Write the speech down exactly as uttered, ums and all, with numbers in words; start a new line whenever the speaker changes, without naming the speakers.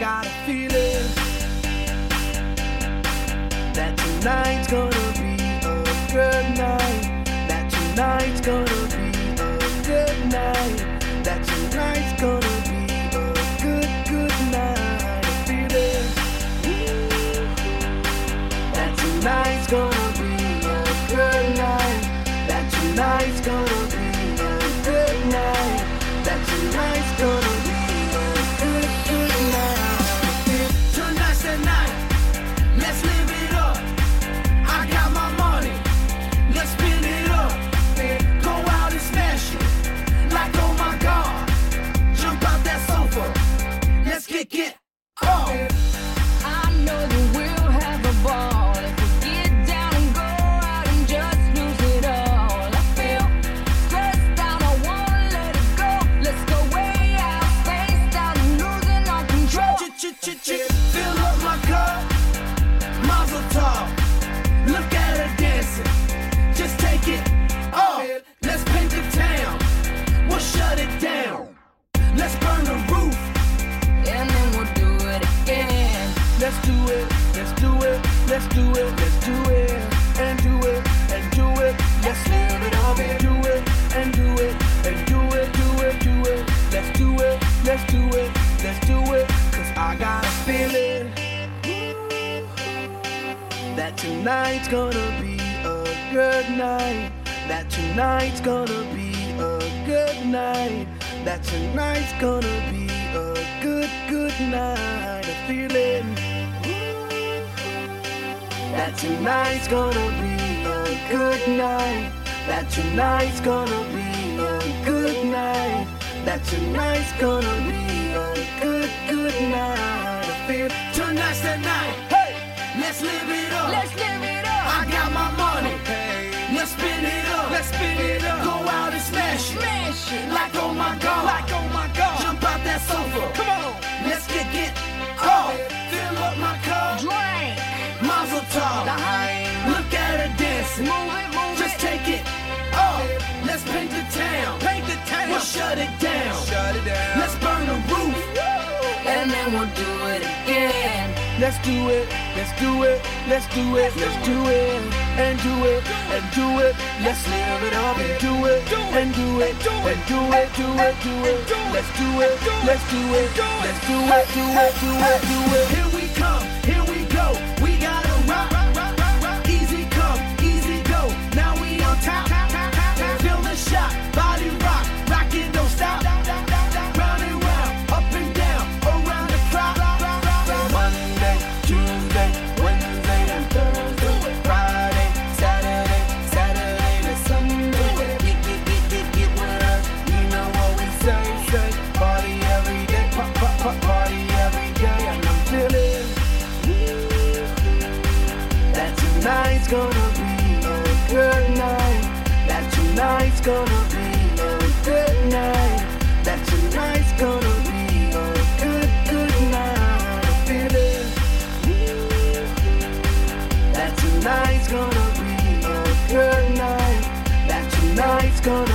got a feeling that tonight's gonna be a good night. That tonight's gonna be a good night. That tonight's gonna be a good, good night. A feeling that tonight's gonna be a good night. That tonight's gonna be a good night. That tonight's gonna be a good, good night. Tonight's the night. Let's live it up. I got my money. Let's spin it up. Go out and smash it. Like, oh my God. Jump out that sofa. Let's kick it off.
I know that we'll have a ball if we get down and go out and just lose it all. I feel stressed out, I wanna let it go. Let's go way out, spaced out and losing all control.
Fill up my cup. Mazel tov. Look at her dancing. Just take it off. Let's paint the town. We'll shut it down. Let's burn the roof.
And then we'll do it again.
Let's do it. Let's do it. Let's do it. Let's do it. And do it. And do it. Let's live it up and do it. And do it. And do it. Do it. Do it. Let's do it. Let's do it. Let's do it. Cause I got a feeling that tonight's gonna be a good night. That tonight's gonna be a good night. That tonight's gonna be a good, good night. A feeling that tonight's gonna be a good night. That tonight's gonna be a good night. That tonight's gonna be a good, good night. I feel tonight's the night. Hey, let's live it up.
Let's live it up.
I got my money. Let's spin it up. Let's spin it up. Go out and smash it.
Smash it.
Like oh my God.
Like, oh my God.
Jump out that sofa.
Come on.
Let's kick it off. Fill up my cup.
Drink.
Mazel tov.
Dime.
Look at her dancing.
Move it, move
Just
it.
take it off. Let's paint the town.
Paint the town.
We'll shut it down.
Shut it down.
Let's burn the roof.
And then we'll do it again.
Let's do it. Let's do it. Let's do it. Let's do it. And do it. And do it. Let's live it up and do it. And do it. And do it. Do it. Do it. Let's do it. Let's do it. Let's do it. Do it. Do it. Do it. Here we come. Here we go. We gotta rock. Easy come. Easy go. Now we on top. Feel the shot. Body rock. Rockin', don't stop. Round and round. Up and down. Around the clock. Monday, Tuesday, Wednesday, and Thursday. Friday, Saturday, Saturday to Sunday. Get, get, get, get, get with us. You know what we say, say. Party every day. Pop, pop, pop, party every day. And I'm feeling that tonight's gonna be a good night. That tonight's gonna be a good night. That tonight's gonna be a good, good night. I'm feeling that tonight's gonna be a good night. That tonight's gonna